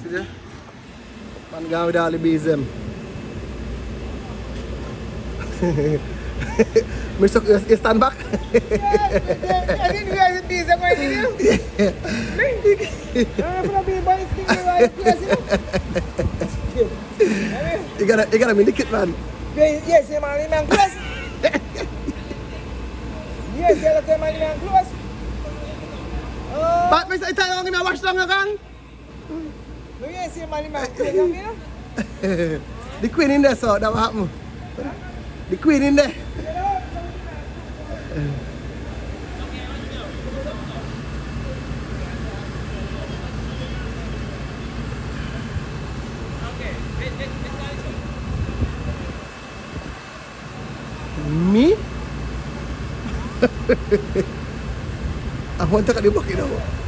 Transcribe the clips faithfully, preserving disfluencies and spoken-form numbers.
See there? Man gone with all the bees them. Mister You stand back? Yeah, I didn't realize the bees are going in here. I'm gonna be by sting the right place, you know? You gotta, you gotta be the kid, man. Yes, you man, man close. Yes, you look at man, man close. But Mister I tell you, I'm wash down again. No, yes, you man, man close, you know? The queen in there, so that what happened. The queen in there. Me? I want to cut the bucket now.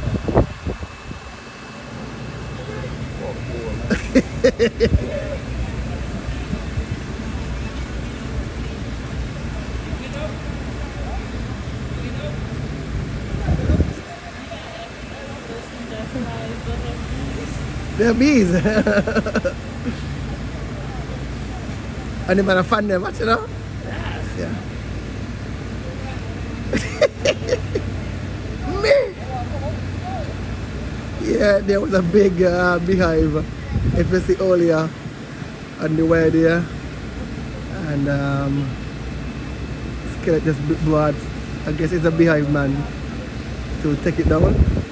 They're bees. And they might have fun them, watch it now. Yes, yeah. Me? Yeah, there was a big uh, beehive, if you see earlier, on the way there. And um, skeleton just blood. I guess it's a beehive man to take it down.